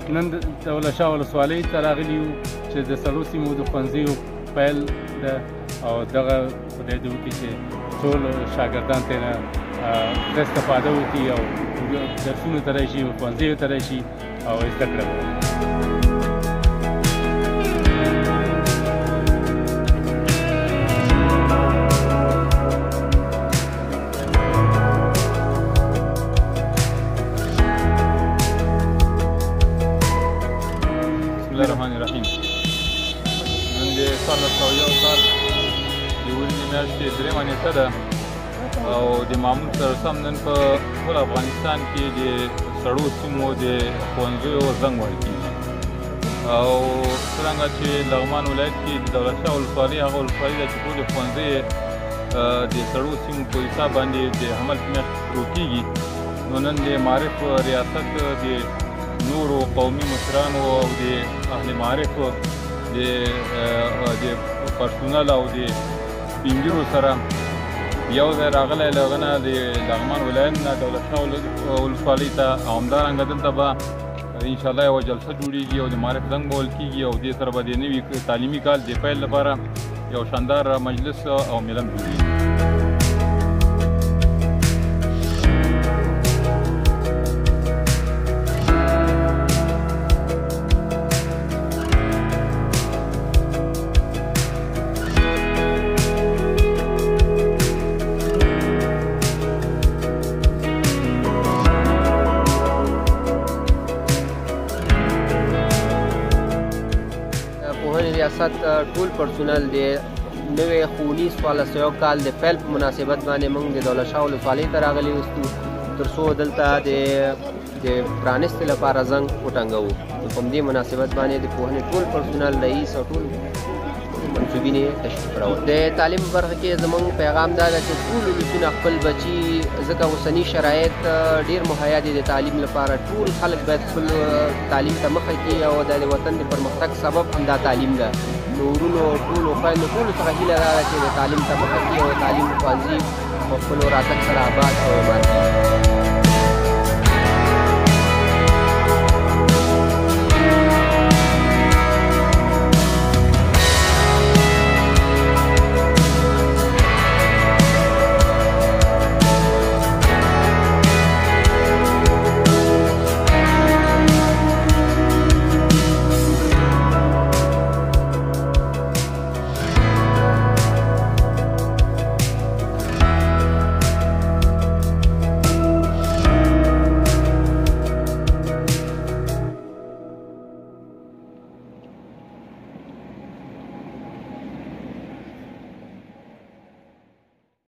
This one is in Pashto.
نن د دولت شاه ولسوالۍ ته راغلي یو چې د څلورو سیمو د ښوونځیو پیل ده او دغه خدای دې وکړي چې ټول شاګردان ترېنه ښه استفاده وکړي او درسونو ته راشي ښوونځیو ته راشي او زده کړه وکړي. الرحمن الرحیم. نن د 1401 کال د ولې میاشتې 3 نیټه ده او د معمول سره سم نن په ټول افغانستان کې د سړو سیمو د ښوونځیو زنګ وهل کېږي او څرنګه چې لغمان ولایت کې د دولت شاه ولسوالۍ هغه ولسوالۍ ده چې ټولې ښوونځۍ د سړو سیمو په حساب باندې د عمل په میاشت شروع کېږي، نو نن د معارف ریاست د نورو قومي مشرانو او د اهل معارف د پرسونل او د سپین سره یو ځای راغلی له هغه نه د لغمان ولایت نه دولت شاه ولسوالۍ ته او همدارنګه دلته به انشاءالله یوه جلسه جوړېږي او د معارف زنګ به وهل کېږي او دې سره به د نوي تعلیمي کال د پیل لپاره یو شاندار مجلس او میلم جوړېږي. ریاست ټول پرسونل د نوې ښوونیز 1401 کال د پیل په مناسبت باندې موږ د دولت شاه ولسوالۍ ته راغلي یوستو تر څو دلته د پرانیستې لپاره زنګ وټنګوو. په همدې مناسبت باندې د پوهنې ټول پرسونل رئیس او ټول منصوبین یې تشریف راوړل. د تعلیم په برخه کې زموږ پیغام دا ده چې ټول ولسونه خپل بچي، ځکه اوسني شرایط ډېر مهیا دي د تعلیم لپاره، ټول خلک باید خپل تعلیم ته مخه کړي او د وطن د پرمختګ سبب همدا تعلیم ده. نو ورونو ټولو خویندو ټولو څخه هیله دا ده چې د تعلیم ته مخه کړي او تعلیم ښوونځي په خپلو راتګ سره آباد او امان کړي.